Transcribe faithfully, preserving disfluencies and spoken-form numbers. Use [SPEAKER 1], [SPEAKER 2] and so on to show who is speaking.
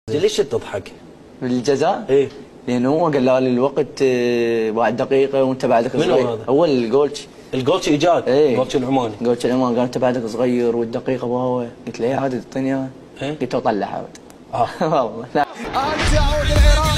[SPEAKER 1] ليش تضحك؟
[SPEAKER 2] بالجزاء؟
[SPEAKER 1] ايه
[SPEAKER 2] لانه هو قال لي الوقت بعد دقيقه وانت بعدك صغير.
[SPEAKER 1] منو هذا؟
[SPEAKER 2] هو الجولتش.
[SPEAKER 1] الجولتش ايجاد؟
[SPEAKER 2] ايه
[SPEAKER 1] الجولتش العماني.
[SPEAKER 2] جولتش العماني قال انت بعدك صغير والدقيقه وهو قلت له عادي اعطيني اياه.
[SPEAKER 1] ايه؟
[SPEAKER 2] قلت له طلع عاد.
[SPEAKER 1] اه
[SPEAKER 2] والله لا.
[SPEAKER 3] انت عود العراق